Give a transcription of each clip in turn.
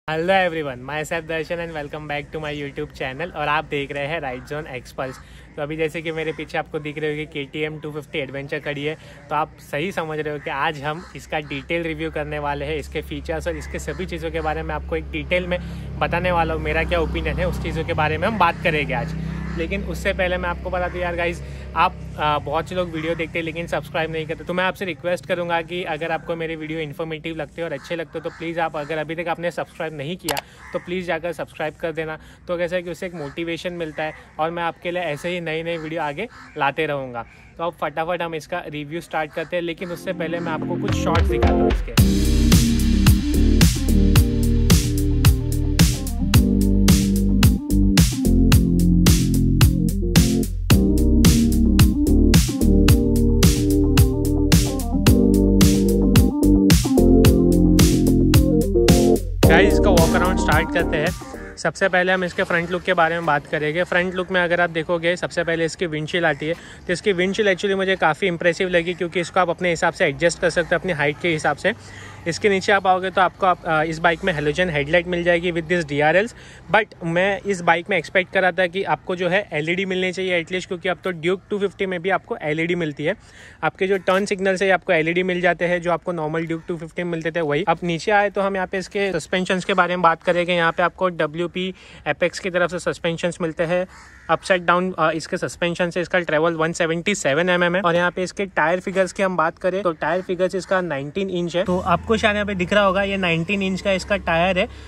Hello everyone, myself Darshan and welcome back to my YouTube channel. और आप देख रहे हैं राइड जोन एक्सपल्स। तो अभी जैसे कि मेरे पीछे आपको दिख रही होगी KTM 250 एडवेंचर खड़ी है। तो आप सही समझ रहे हो कि आज हम इसका डिटेल रिव्यू करने वाले हैं। इसके फीचर्स और इसके सभी चीज़ों के बारे में आपको एक डिटेल में बताने वाला हूँ। मेरा क्या ओपिनियन है उस चीज़ों के बारे में हम बात करेंगे आज। लेकिन उससे पहले मैं आपको बता दूँ यार गाइज़, आप बहुत से लोग वीडियो देखते हैं लेकिन सब्सक्राइब नहीं करते। तो मैं आपसे रिक्वेस्ट करूंगा कि अगर आपको मेरे वीडियो इन्फॉर्मेटिव लगते हैं और अच्छे लगते हो तो प्लीज़ आप, अगर अभी तक आपने सब्सक्राइब नहीं किया तो प्लीज़ जाकर सब्सक्राइब कर देना। तो कैसा है कि उससे एक मोटिवेशन मिलता है और मैं आपके लिए ऐसे ही नई नई वीडियो आगे लाते रहूँगा। तो अब फटाफट हम इसका रिव्यू स्टार्ट करते हैं। लेकिन उससे पहले मैं आपको कुछ शॉर्ट्स दिखाता हूँ इसके। गाइस, इसका वॉक अराउंड स्टार्ट करते हैं। सबसे पहले हम इसके फ्रंट लुक के बारे में बात करेंगे। फ्रंट लुक में अगर आप देखोगे, सबसे पहले इसकी विंडशील्ड आती है। तो इसकी विंडशील्ड एक्चुअली मुझे काफ़ी इंप्रेसिव लगी, क्योंकि इसको आप अपने हिसाब से एडजस्ट कर सकते हो अपनी हाइट के हिसाब से। इसके नीचे आप आओगे तो आपको इस बाइक में हेलोजन हेडलाइट मिल जाएगी विद दिस DRLs। बट मैं इस बाइक में एक्सपेक्ट कर रहा था कि आपको जो है LED मिलनी चाहिए एटलीस्ट, क्योंकि अब तो ड्यूक 250 में भी आपको LED मिलती है। आपके जो टर्न सिग्नल से आपको LED मिल जाते हैं, जो आपको नॉर्मल ड्यूक 250 में मिलते थे वही। अब नीचे आए तो हम यहाँ पे इसके सस्पेंशन के बारे में बात करेंगे। यहाँ पे आपको WP एपेक्स की तरफ से सस्पेंशन मिलते हैं। अपसाइड डाउन इसके सस्पेंशन से इसका ट्रेवल 177 mm है। और यहाँ पे इसके टायर फिगर्स की हम बात करें तो टायर फिगर्स इसका 19 इंच है। तो आपको शायद यहाँ पे दिख रहा होगा, ये 19 इंच का इसका टायर है,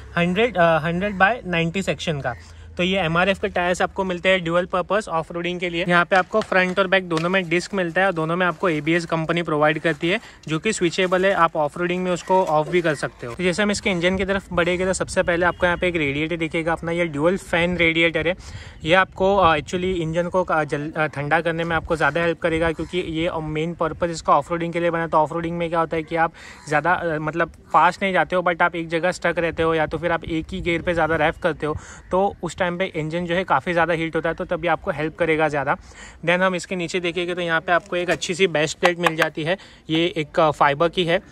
100/90 सेक्शन का। तो ये MRF के टायर्स आपको मिलते हैं ड्यूअल पर्पस ऑफ रोडिंग के लिए। यहाँ पे आपको फ्रंट और बैक दोनों में डिस्क मिलता है और दोनों में आपको ABS कंपनी प्रोवाइड करती है, जो कि स्विचेबल है। आप ऑफ रोडिंग में उसको ऑफ भी कर सकते हो। तो जैसे हम इसके इंजन की तरफ बढ़ेंगे तो सबसे पहले आपको यहाँ पे एक रेडिएटर दिखेगा अपना। ये ड्यूअल फैन रेडिएटर है। ये आपको एक्चुअली इंजन को ठंडा करने में आपको ज़्यादा हेल्प करेगा, क्योंकि ये मेन पर्पज़ इसका ऑफ रोडिंग के लिए बना। तो ऑफ रोडिंग में क्या होता है कि आप ज़्यादा मतलब फास्ट नहीं जाते हो, बट आप एक जगह स्टक रहते हो, या तो फिर आप एक ही गियर पर ज़्यादा रैफ करते हो, तो उस टाइम पर इंजन जो है काफ़ी ज़्यादा हीट होता है, तो तभी आपको हेल्प करेगा ज़्यादा। देन हम इसके नीचे देखेंगे तो यहाँ पे आपको एक अच्छी सी बेस्ट प्लेट मिल जाती है। ये एक फाइबर की है,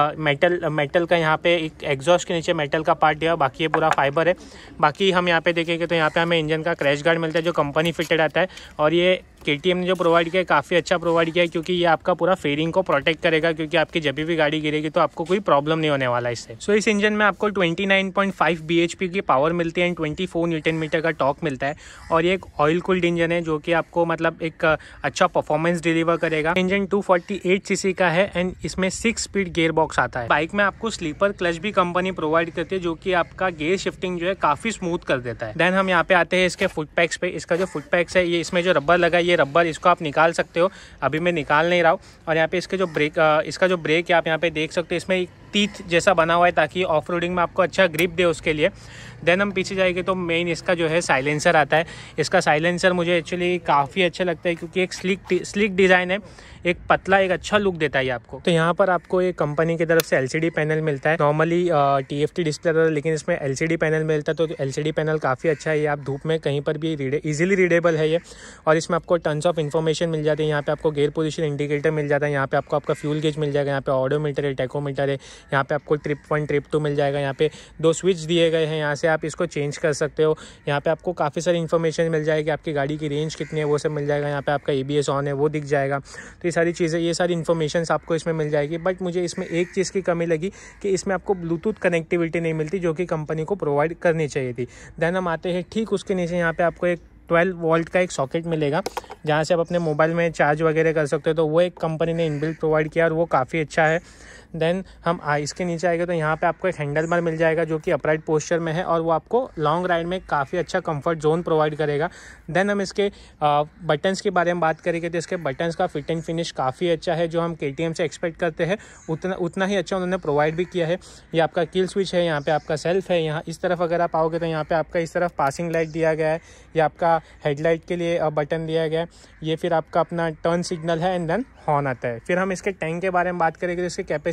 मेटल का। यहाँ पे एक एग्जॉस्ट के नीचे मेटल का पार्ट दिया, बाकी ये पूरा फाइबर है। बाकी हम यहाँ पे देखेंगे तो यहाँ पे हमें इंजन का क्रैश गार्ड मिलता है, जो कंपनी फिटेड आता है। और ये KTM ने जो प्रोवाइड किया है काफ़ी अच्छा प्रोवाइड किया है, क्योंकि ये आपका पूरा फेयरिंग को प्रोटेक्ट करेगा, क्योंकि आपकी जब भी गाड़ी गिरेगी तो आपको कोई प्रॉब्लम नहीं होने वाला इससे। सो इस इंजन में आपको 29.5 bhp की पावर मिलती है एंड 24 Nm का टॉर्क मिलता है। और ये एक ऑयल कूल्ड इंजन है, जो कि आपको मतलब एक अच्छा परफॉर्मेंस डिलीवर करेगा। इंजन 248 cc का है एंड इसमें 6 स्पीड गियर बॉक्स आता है। बाइक में आपको स्लीपर क्लच भी कंपनी प्रोवाइड करती है, जो कि आपका गियर शिफ्टिंग जो है काफ़ी स्मूथ कर देता है। देन हम यहाँ पे आते हैं इसके फुट पैक्स पे। इसका जो फुट पैक्स है, ये इसमें जो रबर लगा है, ये रबर इसको आप निकाल सकते हो। अभी मैं निकाल नहीं रहा हूँ। और यहाँ पे इसके जो ब्रेक, इसका जो ब्रेक है आप यहाँ पे देख सकते हो, इसमें एक टीथ जैसा बना हुआ है, ताकि ऑफ रोडिंग में आपको अच्छा ग्रिप दे उसके लिए। देन हम पीछे जाएंगे तो मेन इसका जो है साइलेंसर आता है। इसका साइलेंसर मुझे एक्चुअली काफ़ी अच्छा लगता है, क्योंकि एक स्लिक डिज़ाइन है, एक पतला, एक अच्छा लुक देता है आपको। तो यहाँ पर आपको एक कंपनी की तरफ से LCD पैनल मिलता है। नॉर्मली TFT डिस्प्ले था, लेकिन इसमें LCD पैनल मिलता है। तो LCD पैनल काफ़ी अच्छा है। ये आप धूप में कहीं पर भी इजीली रीडेबल है ये। और इसमें आपको टन्स ऑफ इन्फॉर्मेशन मिल जाती है। यहाँ पे आपको गियर पोजीशन इंडिकेटर मिल जाता है। यहाँ पे आपको आपका फ्यूल गेज मिल जाएगा। यहाँ पे ऑडोमीटर है, टैकोमीटर है। यहाँ पे आपको ट्रिप 1 ट्रिप 2 मिल जाएगा। यहाँ पे 2 स्विच दिए गए हैं, यहाँ से आप इसको चेंज कर सकते हो। यहाँ पे आपको काफ़ी सारी इन्फॉर्मेशन मिल जाएगी। आपकी गाड़ी की रेंज कितनी है वो सब मिल जाएगा। यहाँ पे आपका ABS ऑन है वो दिख जाएगा। तो ये सारी चीज़ें, ये सारी इन्फॉर्मेशन आपको इसमें मिल जाएगी। बट मुझे इसमें एक चीज़ की कमी लगी कि इसमें आपको ब्लूटूथ कनेक्टिविटी नहीं मिलती, जो कि कंपनी को प्रोवाइड करनी चाहिए थी। देन हम आते हैं ठीक उसके नीचे, यहाँ पे आपको एक 12 वोल्ट का एक सॉकेट मिलेगा, जहाँ से आप अपने मोबाइल में चार्ज वगैरह कर सकते हो। तो वो एक कंपनी ने इनबिल्ट प्रोवाइड किया और वो काफ़ी अच्छा है। देन हम इसके नीचे आएंगे तो यहाँ पे आपको एक हैंडल बार मिल जाएगा, जो कि अपराइट पोस्चर में है, और वो आपको लॉन्ग राइड में काफ़ी अच्छा कंफर्ट जोन प्रोवाइड करेगा। देन हम इसके बटन्स के बारे में बात करेंगे तो इसके बटन्स का फिट एंड फिनिश काफ़ी अच्छा है, जो हम KTM से एक्सपेक्ट करते हैं उतना ही अच्छा उन्होंने प्रोवाइड भी किया है। ये आपका किल स्विच है, यहाँ पे आपका सेल्फ है। यहाँ इस तरफ अगर आप आओगे तो यहाँ पे आपका इस तरफ पासिंग लाइट दिया गया है, ये आपका हेडलाइट के लिए बटन दिया गया है। ये फिर आपका अपना टर्न सिग्नल है एंड देन हॉर्न आता है। फिर हम इसके टैंक के बारे में बात करेंगे तो इसकी कैपेसिटी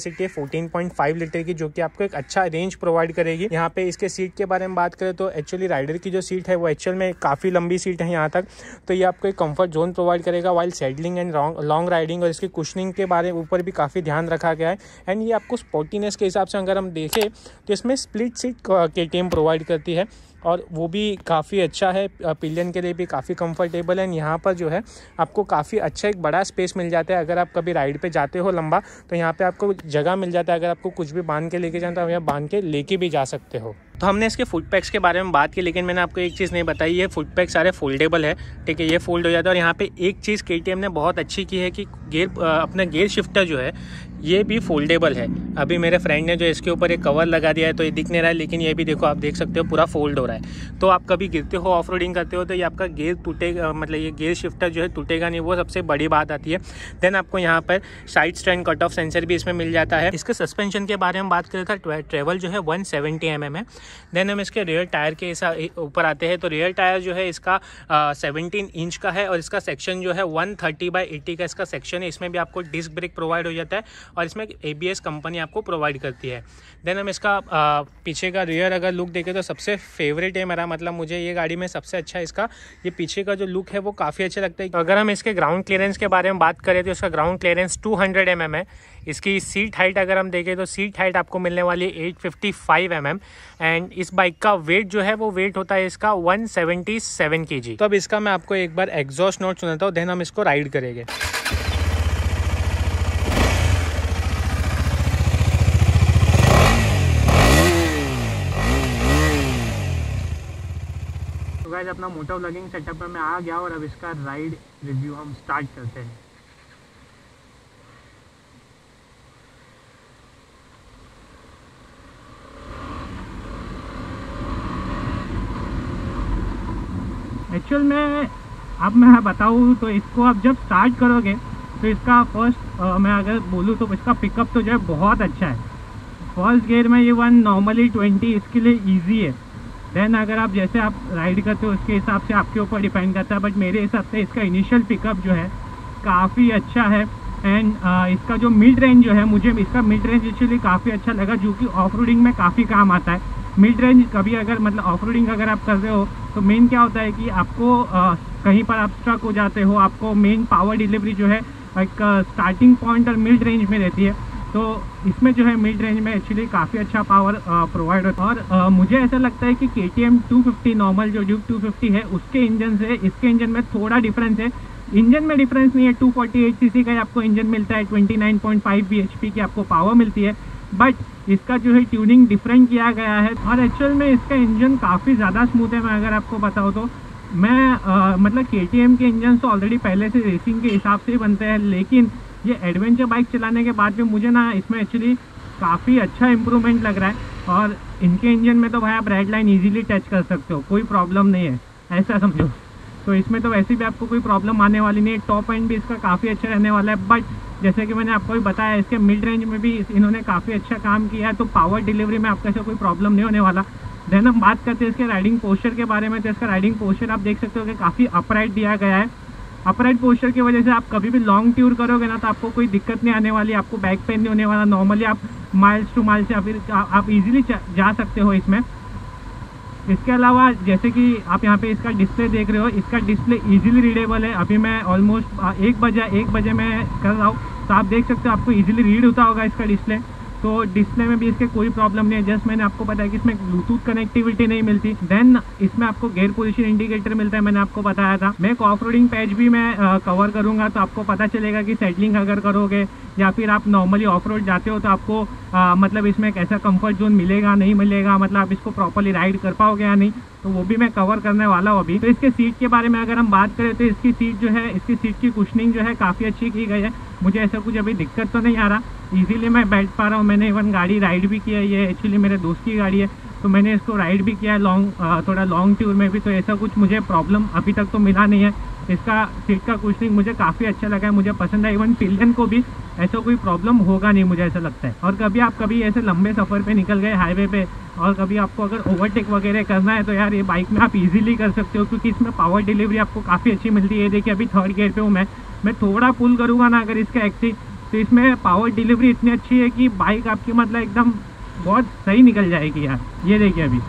कैपेसिटी है 14.5 लीटर की, जो कि आपको एक अच्छा रेंज प्रोवाइड करेगी। यहाँ पे इसके सीट के बारे में बात करें तो एक्चुअली राइडर की जो सीट है वो एक्चुअल में काफ़ी लंबी सीट है यहाँ तक, तो ये आपको एक कंफर्ट जोन प्रोवाइड करेगा while saddling and long riding. और इसकी कुशनिंग के बारे ऊपर भी काफ़ी ध्यान रखा गया है। एंड ये आपको स्पोर्टीनेस के हिसाब से अगर हम देखें तो इसमें स्प्लिट सीट KTM प्रोवाइड करती है और वो भी काफ़ी अच्छा है, पिलियन के लिए भी काफ़ी कंफर्टेबल है। यहाँ पर जो है आपको काफ़ी अच्छा एक बड़ा स्पेस मिल जाता है। अगर आप कभी राइड पे जाते हो लंबा तो यहाँ पे आपको जगह मिल जाता है, अगर आपको कुछ भी बांध के लेके जाना तो यहाँ बांध के लेके भी जा सकते हो। तो हमने इसके फुट पैक्स के बारे में बात की, लेकिन मैंने आपको एक चीज़ नहीं बताई, ये फुट पैक सारे फोल्डेबल है, ठीक है, ये फोल्ड हो जाता है। और यहाँ पे एक चीज़ KTM ने बहुत अच्छी की है कि अपना गेयर शिफ्टर जो है ये भी फोल्डेबल है। अभी मेरे फ्रेंड ने जो इसके ऊपर एक कवर लगा दिया है तो ये दिख नहीं रहा है, लेकिन ये भी देखो आप देख सकते हो पूरा फोल्ड हो रहा है। तो आप कभी गिरते हो, ऑफ रोडिंग करते हो तो ये आपका गेयर टूटेगा, मतलब ये गेयर शिफ्टर जो है टूटेगा नहीं, वो सबसे बड़ी बात आती है। देन आपको यहाँ पर side stand cut off sensor भी इसमें मिल जाता है। इसके सस्पेंशन के बारे में बात करें तो ट्रेवल जो है 170 mm है। देन हम इसके रियर टायर के ऊपर आते हैं तो रियर टायर जो है इसका 17 इंच का है और इसका सेक्शन जो है 130/80 का इसका सेक्शन है। इसमें भी आपको डिस्क ब्रेक प्रोवाइड हो जाता है और इसमें ABS कंपनी आपको प्रोवाइड करती है। देन हम इसका पीछे का रियर अगर लुक देखें तो सबसे फेवरेट है मेरा, मतलब मुझे ये गाड़ी में सबसे अच्छा इसका ये पीछे का जो लुक है वो काफ़ी अच्छा लगता है। अगर हम इसके ग्राउंड क्लियरेंस के बारे में बात करें तो इसका ग्राउंड क्लियरेंस 200 mm है। इसकी सीट हाइट अगर हम देखें तो सीट हाइट आपको मिलने वाली है 855 mm एंड इस बाइक का वेट जो है वो वेट होता है इसका 177 kg। तो अब इसका मैं आपको एक बार एग्जॉस्ट नोट सुनाता हूँ, देन हम इसको राइड करेंगे। तो गाइस अपना मोटो व्लॉगिंग सेटअप में मैं आ गया और अब इसका राइड रिव्यू हम स्टार्ट करते हैं। एक्चुअल में अब मैं बताऊँ तो इसको आप जब स्टार्ट करोगे तो इसका फर्स्ट मैं अगर बोलूँ तो इसका पिकअप तो जो है बहुत अच्छा है। फर्स्ट गियर में ये 1 नॉर्मली 20 इसके लिए इजी है। देन अगर आप जैसे आप राइड करते हो उसके हिसाब से आपके ऊपर डिपेंड करता है, बट मेरे हिसाब से इसका इनिशियल पिकअप जो है काफ़ी अच्छा है। एंड इसका जो मिड रेंज जो है, मुझे इसका मिड रेंज एक्चुअली काफ़ी अच्छा लगा, जो कि ऑफ रोडिंग में काफ़ी काम आता है। मिड रेंज कभी अगर मतलब ऑफ रोडिंग अगर आप कर रहे हो तो मेन क्या होता है कि आपको कहीं पर आप स्ट्रक हो जाते हो, आपको मेन पावर डिलीवरी जो है एक स्टार्टिंग पॉइंट और मिड रेंज में रहती है। तो इसमें जो है मिड रेंज में एक्चुअली काफ़ी अच्छा पावर प्रोवाइड होता है। और मुझे ऐसा लगता है कि KTM 250 नॉर्मल जो ड्यूक 250 है उसके इंजन से इसके इंजन में थोड़ा डिफरेंस है। इंजन में डिफरेंस नहीं है, 248 cc का आपको इंजन मिलता है, 29.5 bhp की आपको पावर मिलती है, बट इसका जो है ट्यूनिंग डिफरेंट किया गया है। और एक्चुअल में इसका इंजन काफ़ी ज़्यादा स्मूथ है। मैं अगर आपको बताऊँ तो मैं मतलब KTM के इंजन तो ऑलरेडी पहले से रेसिंग के हिसाब से ही बनते हैं, लेकिन ये एडवेंचर बाइक चलाने के बाद भी मुझे ना इसमें एक्चुअली काफ़ी अच्छा इम्प्रूवमेंट लग रहा है। और इनके इंजन में तो भाई आप रेड लाइन ईजिली टच कर सकते हो, कोई प्रॉब्लम नहीं है, ऐसा समझो। तो इसमें तो वैसे भी आपको कोई प्रॉब्लम आने वाली नहीं है। टॉप एंड भी इसका काफ़ी अच्छा रहने वाला है, बट जैसे कि मैंने आपको भी बताया इसके मिड रेंज में भी इन्होंने काफ़ी अच्छा काम किया है, तो पावर डिलीवरी में आपका ऐसा कोई प्रॉब्लम नहीं होने वाला। देन हम बात करते हैं इसके राइडिंग पोस्चर के बारे में। तो इसका राइडिंग पोस्चर आप देख सकते हो कि काफ़ी अपराइट दिया गया है। अपराइट पोस्चर की वजह से आप कभी भी लॉन्ग टूर करोगे ना तो आपको कोई दिक्कत नहीं आने वाली, आपको बैक पेन नहीं होने वाला। नॉर्मली आप माइल्स टू माइल्स या फिर आप इजीली जा सकते हो इसमें। इसके अलावा जैसे कि आप यहाँ पे इसका डिस्प्ले देख रहे हो, इसका डिस्प्ले इजीली रीडेबल है। अभी मैं ऑलमोस्ट 1 बजे मैं कर रहा हूँ, तो आप देख सकते हो आपको इजीली रीड होता होगा इसका डिस्प्ले। तो डिस्प्ले में भी इसके कोई प्रॉब्लम नहीं है। जस्ट मैंने आपको बताया कि इसमें ब्लूटूथ कनेक्टिविटी नहीं मिलती। देन इसमें आपको गियर पोजीशन इंडिकेटर मिलता है, मैंने आपको बताया था। मैं एक ऑफ रोडिंग पैच भी मैं कवर करूंगा, तो आपको पता चलेगा कि सेटलिंग अगर करोगे या फिर आप नॉर्मली ऑफ रोड जाते हो तो आपको मतलब इसमें कैसा कंफर्ट जोन मिलेगा नहीं मिलेगा, मतलब आप इसको प्रॉपरली राइड कर पाओगे या नहीं, तो वो भी मैं कवर करने वाला हूँ अभी। तो इसके सीट के बारे में अगर हम बात करें तो इसकी सीट जो है, इसकी सीट की कुशनिंग जो है काफ़ी अच्छी की गई है। मुझे ऐसा कुछ अभी दिक्कत तो नहीं आ रहा, इजीली मैं बैठ पा रहा हूँ। मैंने इवन गाड़ी राइड भी किया है, ये एक्चुअली मेरे दोस्त की गाड़ी है, तो मैंने इसको राइड भी किया है थोड़ा लॉन्ग टूर में भी, तो ऐसा कुछ मुझे प्रॉब्लम अभी तक तो मिला नहीं है। इसका सीट का कुशनिंग मुझे काफ़ी अच्छा लगा है, मुझे पसंद है। इवन पिलियन को भी ऐसा कोई प्रॉब्लम होगा नहीं, मुझे ऐसा लगता है। और कभी ऐसे लंबे सफ़र पे निकल गए हाईवे पे और कभी आपको अगर ओवरटेक वगैरह करना है तो यार ये बाइक में आप इजीली कर सकते हो, क्योंकि इसमें पावर डिलीवरी आपको काफ़ी अच्छी मिलती है। देखिए अभी 3rd गियर पे हूँ मैं थोड़ा पुल करूँगा ना अगर इसका एक्सी तो इसमें पावर डिलीवरी इतनी अच्छी है कि बाइक आपकी मतलब एकदम बहुत सही निकल जाएगी यार। ये देखिए अभी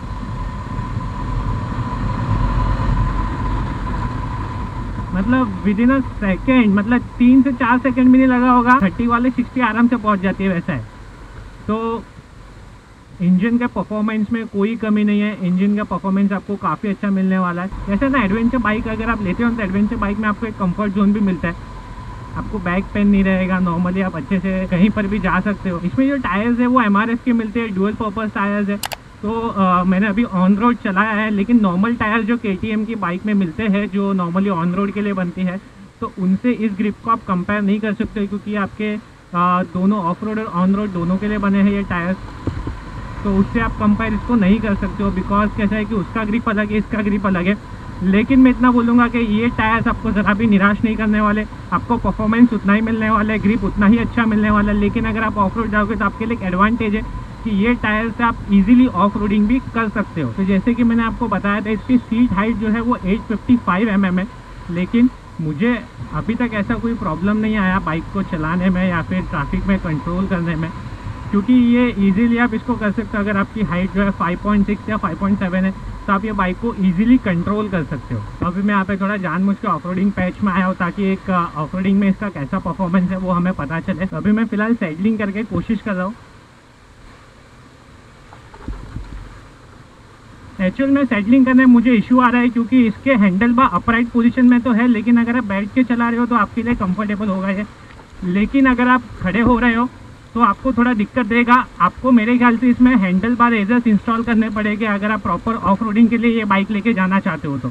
मतलब विद इन अ सेकेंड, मतलब 3 से 4 सेकेंड भी नहीं लगा होगा, 30 वाले 60 आराम से पहुंच जाती है। वैसा है तो इंजन के परफॉर्मेंस में कोई कमी नहीं है। इंजन का परफॉर्मेंस आपको काफ़ी अच्छा मिलने वाला है। जैसे ना एडवेंचर बाइक अगर आप लेते हो तो एडवेंचर बाइक में आपको एक कंफर्ट जोन भी मिलता है, आपको बैक पेन नहीं रहेगा, नॉर्मली आप अच्छे से कहीं पर भी जा सकते हो। इसमें जो टायर्स है वो MRF के मिलते हैं, डुअल पर्पस टायर्स है। तो मैंने अभी ऑन रोड चलाया है, लेकिन नॉर्मल टायर जो KTM की बाइक में मिलते हैं जो नॉर्मली ऑन रोड के लिए बनती है, तो उनसे इस ग्रिप को आप कंपेयर नहीं कर सकते, क्योंकि आपके दोनों ऑफ रोड और ऑन रोड दोनों के लिए बने हैं ये टायर्स। तो उससे आप कंपेयर इसको नहीं कर सकते हो, बिकॉज कैसा है कि उसका ग्रिप अलग है, इसका ग्रिप अलग है। लेकिन मैं इतना बोलूँगा कि ये टायर्स आपको ज़रा भी निराश नहीं करने वाले, आपको परफॉर्मेंस उतना ही मिलने वाला है, ग्रिप उतना ही अच्छा मिलने वाला है। लेकिन अगर आप ऑफ रोड जाओगे तो आपके लिए एक एडवांटेज है कि ये टायर से आप इजीली ऑफ रोडिंग भी कर सकते हो। तो जैसे कि मैंने आपको बताया था, इसकी सीट हाइट जो है वो 855 mm है, लेकिन मुझे अभी तक ऐसा कोई प्रॉब्लम नहीं आया बाइक को चलाने में या फिर ट्रैफिक में कंट्रोल करने में, क्योंकि ये इजीली आप इसको कर सकते हो। अगर आपकी हाइट जो है 5.6 या 5.7 है तो आप ये बाइक को इजीली कंट्रोल कर सकते हो। तो अभी मैं यहाँ पे थोड़ा जानबूझ के ऑफ रोडिंग पैच में आया हूँ ताकि एक ऑफ रोडिंग में इसका कैसा परफॉर्मेंस है वो हमें पता चले। तो अभी मैं फिलहाल सैडलिंग करके कोशिश कर रहा हूँ। एक्चुअल में सेटलिंग करने में मुझे इशू आ रहा है क्योंकि इसके हैंडल बार अपराइट पोजीशन में तो है, लेकिन अगर आप बैठ के चला रहे हो तो आपके लिए कंफर्टेबल होगा ये। लेकिन अगर आप खड़े हो रहे हो तो आपको थोड़ा दिक्कत देगा। आपको मेरे ख्याल से इसमें हैंडल बार रेजर्स इंस्टॉल करने पड़ेंगे अगर आप प्रॉपर ऑफ रोडिंग के लिए ये बाइक लेके जाना चाहते हो तो।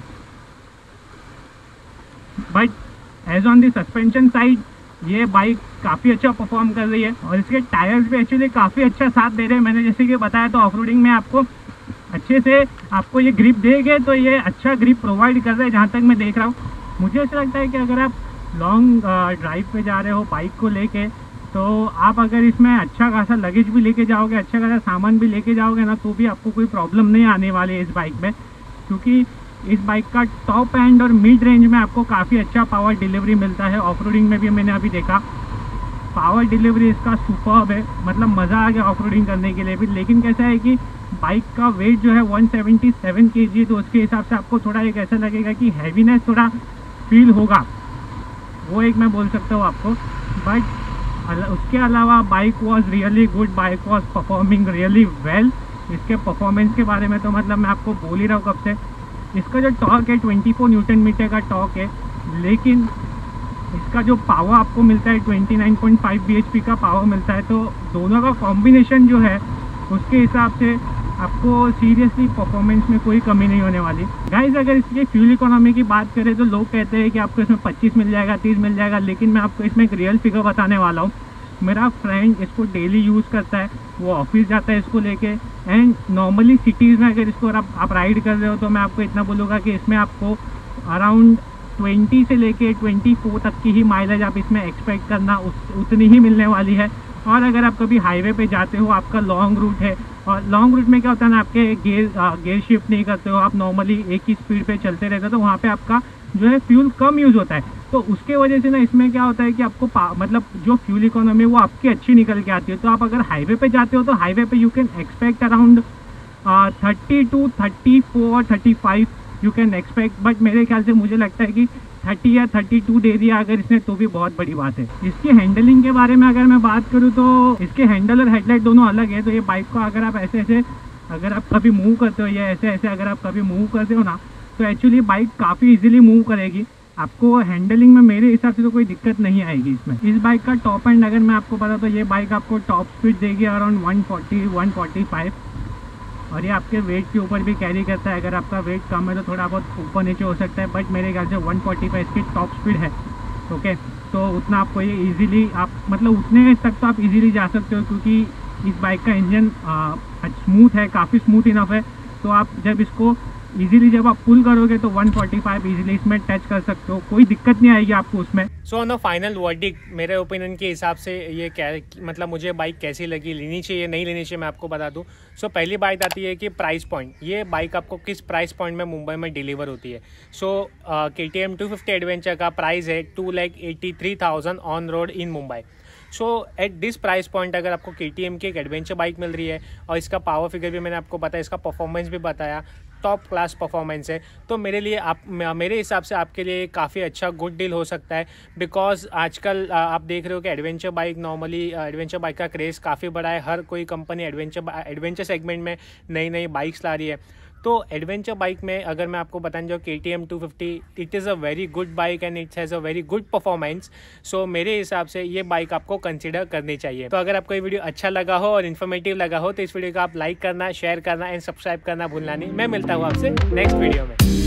But as on the suspension side ये बाइक काफ़ी अच्छा परफॉर्म कर रही है और इसके टायर्स भी एक्चुअली काफ़ी अच्छा साथ दे रहे हैं। मैंने जैसे कि बताया तो ऑफ रोडिंग में आपको अच्छे से आपको ये ग्रिप देंगे, तो ये अच्छा ग्रिप प्रोवाइड कर रहे हैं जहाँ तक मैं देख रहा हूँ। मुझे ऐसा लगता है कि अगर आप लॉन्ग ड्राइव पे जा रहे हो बाइक को लेके, तो आप अगर इसमें अच्छा खासा लगेज भी लेके जाओगे, अच्छा खासा सामान भी लेके जाओगे ना, तो भी आपको कोई प्रॉब्लम नहीं आने वाली है इस बाइक में, क्योंकि इस बाइक का टॉप एंड और मिड रेंज में आपको काफ़ी अच्छा पावर डिलीवरी मिलता है। ऑफ रोडिंग में भी मैंने अभी देखा पावर डिलीवरी इसका सुपर्ब है, मतलब मज़ा आ गया ऑफ रोडिंग करने के लिए भी। लेकिन कैसा है कि बाइक का वेट जो है 177 kg, तो उसके हिसाब से आपको थोड़ा एक ऐसा लगेगा कि हैवीनेस थोड़ा फील होगा, वो एक मैं बोल सकता हूँ आपको। बट उसके अलावा bike was really good, bike was performing really well. इसके परफॉर्मेंस के बारे में तो मतलब मैं आपको बोल ही रहा हूँ कब से। इसका जो टॉर्क है 24 न्यूटन मीटर का टॉर्क है, लेकिन इसका जो पावर आपको मिलता है 29.5 bhp का पावर मिलता है। तो दोनों का कॉम्बिनेशन जो है उसके हिसाब से आपको सीरियसली परफॉर्मेंस में कोई कमी नहीं होने वाली। गाइस अगर इसकी फ्यूल इकोनॉमी की बात करें तो लोग कहते हैं कि आपको इसमें 25 मिल जाएगा, 30 मिल जाएगा, लेकिन मैं आपको इसमें एक रियल फिगर बताने वाला हूँ। मेरा फ्रेंड इसको डेली यूज़ करता है, वो ऑफिस जाता है इसको लेके, एंड नॉर्मली सिटीज़ में अगर इसको आप राइड कर रहे हो तो मैं आपको इतना बोलूँगा कि इसमें आपको अराउंड 20 से लेके 24 तक की ही माइलेज आप इसमें एक्सपेक्ट करना, उतनी ही मिलने वाली है। और अगर आप कभी हाईवे पे जाते हो, आपका लॉन्ग रूट है, और लॉन्ग रूट में क्या होता है ना, आपके गेयर शिफ्ट नहीं करते हो, आप नॉर्मली एक ही स्पीड पे चलते रहते हो, तो वहाँ पे आपका जो है फ्यूल कम यूज़ होता है। तो उसके वजह से ना इसमें क्या होता है कि आपको मतलब जो फ्यूल इकोनॉमी वो आपकी अच्छी निकल के आती है। तो आप अगर हाईवे पे जाते हो तो हाईवे पे you can expect around 30 to 34 35 you can expect. But मेरे ख्याल से मुझे लगता है कि 30 या 32 दे दिया अगर इसने तो भी बहुत बड़ी बात है। इसकी हैंडलिंग के बारे में अगर मैं बात करूँ तो इसके हैंडल और हेडलाइट दोनों अलग है। तो ये बाइक को अगर आप ऐसे अगर आप कभी मूव करते हो या ऐसे अगर आप कभी मूव करते हो ना, तो एक्चुअली बाइक काफ़ी इजीली मूव करेगी। आपको हैंडलिंग में मेरे हिसाब से तो कोई दिक्कत नहीं आएगी इसमें। इस बाइक का टॉप एंड अगर मैं आपको बता तो ये बाइक आपको टॉप स्पीड देगी अराउंड 140-145, और ये आपके वेट के ऊपर भी कैरी करता है। अगर आपका वेट कम है तो थोड़ा बहुत ऊपर नीचे हो सकता है, बट मेरे ख्याल से 145 इसकी टॉप स्पीड है। ओके, तो उतना आपको ये इजीली आप मतलब उतने तक तो आप इजीली जा सकते हो, क्योंकि इस बाइक का इंजन स्मूथ है, काफ़ी स्मूथ इनफ है। तो आप जब इसको इजीली जब आप पुल करोगे तो 145 इजीली इसमें टच कर सकते हो, कोई दिक्कत नहीं आएगी आपको उसमें। So on the final verdict मेरे ओपिनियन के हिसाब से ये क्या मतलब मुझे बाइक कैसी लगी, लेनी चाहिए नहीं लेनी चाहिए, मैं आपको बता दूं। सो पहली बात आती है कि प्राइस पॉइंट, ये बाइक आपको किस प्राइस पॉइंट में मुंबई में डिलीवर होती है। सो KTM 250 एडवेंचर का प्राइस है 2,83,000 on road in Mumbai. So at this price point अगर आपको KTM की एक एडवेंचर बाइक मिल रही है और इसका पावर फिगर भी मैंने आपको बताया, इसका परफॉर्मेंस भी बताया, टॉप क्लास परफॉर्मेंस है, तो मेरे हिसाब से आपके लिए काफ़ी अच्छा गुड डील हो सकता है। बिकॉज आजकल आप देख रहे हो कि adventure bike normally adventure bike का क्रेज़ काफ़ी बड़ा है। हर कोई कंपनी एडवेंचर सेगमेंट में नई नई बाइक्स ला रही है। तो एडवेंचर बाइक में अगर मैं आपको बताऊं जो KTM 250, it is a very good bike and it has a very good performance. So मेरे हिसाब से ये बाइक आपको कंसिडर करनी चाहिए। तो अगर आपको ये वीडियो अच्छा लगा हो और इन्फॉर्मेटिव लगा हो तो इस वीडियो को आप लाइक करना, शेयर करना एंड सब्सक्राइब करना भूलना नहीं। मैं मिलता हूँ आपसे नेक्स्ट वीडियो में।